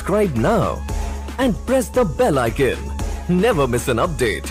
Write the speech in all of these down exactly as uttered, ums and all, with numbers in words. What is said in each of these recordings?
Subscribe now and press the bell icon. Never miss an update.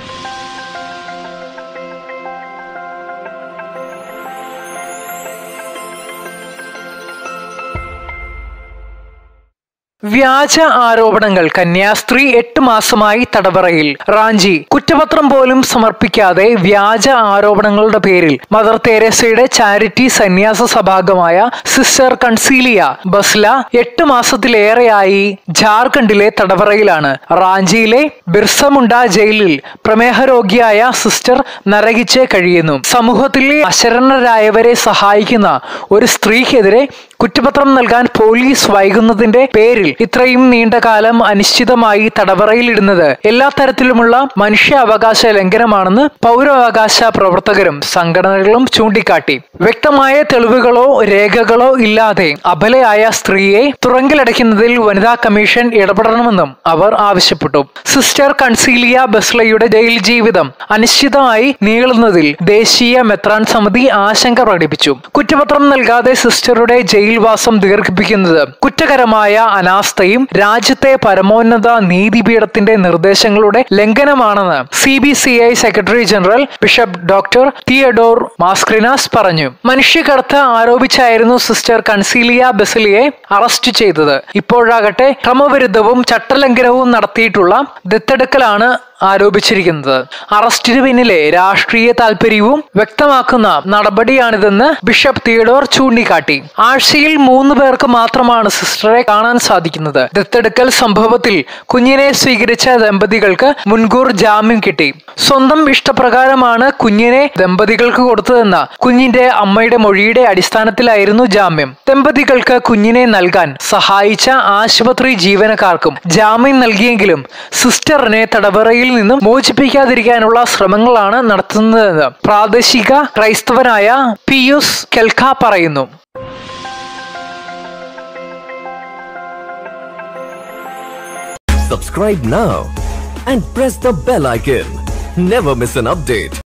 വ്യാജ ആരോപണങ്ങൾ കന്യാസ്ത്രീ എട്ട് മാസമായി തടവറയിൽ. റാഞ്ചി. കുറ്റപത്രം പോലും സമർപ്പിക്കാതെ വ്യാജ ആരോപണങ്ങളുടെ പേരിൽ മദർ തെരേസയുടെ ചാരിറ്റി സന്യാസ സഭാംഗമായ സിസ്റ്റർ കൺസീലിയ ബസ്ല എട്ട് മാസത്തിലേറെയായി ജാർഖണ്ഡിലെ തടവറയിലാണ്. റാഞ്ചിയിലെ ബിർസമുണ്ട ജയിലിൽ പ്രമേഹരോഗിയായ സിസ്റ്റർ നരകിച്ച് കഴിയുന്നു. സമൂഹത്തിലെ അശരണരായവരെ സഹായിക്കുന്ന ഒരു സ്ത്രീക്കെതിരെ കുറ്റപത്രം നൽകാൻ പോലീസ് വൈകുന്നതിന്റെ പേരിൽ ഇത്രയും നീണ്ടകാലം അനിശ്ചിതമായി തടവറയിലിടുന്നത് എല്ലാ തരത്തിലുമുള്ള മനുഷ്യാവകാശ ലംഘനമാണെന്ന് പൗരാവകാശ പ്രവർത്തകരും സംഘടനകളും ചൂണ്ടിക്കാട്ടി. വ്യക്തമായ തെളിവുകളോ രേഖകളോ ഇല്ലാതെ അബലയായ സ്ത്രീയെ തുറങ്കിലടയ്ക്കുന്നതിൽ വനിതാ കമ്മീഷൻ ഇടപെടണമെന്നും അവർ ആവശ്യപ്പെട്ടു. സിസ്റ്റർ കൺസീലിയ ബസ്ലയുടെ ജയിൽ ജീവിതം അനിശ്ചിതമായി നീളുന്നതിൽ ദേശീയ മെത്രാൻ സമിതി ആശങ്ക പ്രകടിപ്പിച്ചു. കുറ്റപത്രം നൽകാതെ സിസ്റ്ററുടെ ജയിൽവാസം ദീർഘിപ്പിക്കുന്നത് കുറ്റകരമായ അനാസ്ഥയും രാജ്യത്തെ പരമോന്നത നീതിപീഠത്തിന്റെ നിർദ്ദേശങ്ങളുടെ ലംഘനമാണെന്ന് C B C I secretary general bishop doctor Theodore Mascarenhas പറഞ്ഞു. മനുഷ്യക്കടത്ത് ആരോപിച്ചായിരുന്നു സിസ്റ്റർ കൺസീലിയ ബെസിലിയെ അറസ്റ്റ് ചെയ്തത്. ഇപ്പോഴാകട്ടെ ക്രമവിരുദ്ധവും ചട്ടലംഘനവും നടത്തിയിട്ടുള്ള ദത്തെടുക്കലാണ് ആരോപിച്ചിരിക്കുന്നത്. അറസ്റ്റിന് പിന്നിലെ രാഷ്ട്രീയ താല്പര്യവും വ്യക്തമാക്കുന്ന നടപടിയാണിതെന്ന് ബിഷപ്പ് തിയഡോർ ചൂണ്ടിക്കാട്ടി. ആഴ്ചയിൽ മൂന്ന് പേർക്ക് മാത്രമാണ് സിസ്റ്ററെ കാണാൻ സാധിക്കുന്നത്. ദത്തെടുക്കൽ സംഭവത്തിൽ കുഞ്ഞിനെ സ്വീകരിച്ച ദമ്പതികൾക്ക് മുൻകൂർ ജാമ്യം കിട്ടി. സ്വന്തം ഇഷ്ടപ്രകാരമാണ് കുഞ്ഞിനെ ദമ്പതികൾക്ക് കൊടുത്തതെന്ന കുഞ്ഞിന്റെ അമ്മയുടെ മൊഴിയുടെ അടിസ്ഥാനത്തിലായിരുന്നു ജാമ്യം. ദമ്പതികൾക്ക് കുഞ്ഞിനെ നൽകാൻ സഹായിച്ച ആശുപത്രി ജീവനക്കാർക്കും ജാമ്യം നൽകിയെങ്കിലും സിസ്റ്ററിനെ തടവറയിൽ നിന്നും മോചിപ്പിക്കാതിരിക്കാനുള്ള ശ്രമങ്ങളാണ് നടത്തുന്നതെന്ന് പ്രാദേശിക ക്രൈസ്തവനായ പിയൂസ് കെൽക്ക പറയുന്നു. Subscribe now and press the bell icon. Never miss an update.